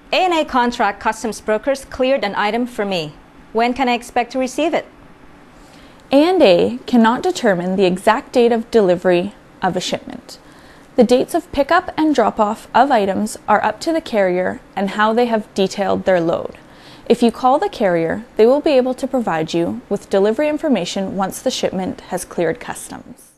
A&A Contract Customs Brokers cleared an item for me. When can I expect to receive it? A&A cannot determine the exact date of delivery of a shipment. The dates of pickup and drop-off of items are up to the carrier and how they have detailed their load. If you call the carrier, they will be able to provide you with delivery information once the shipment has cleared customs.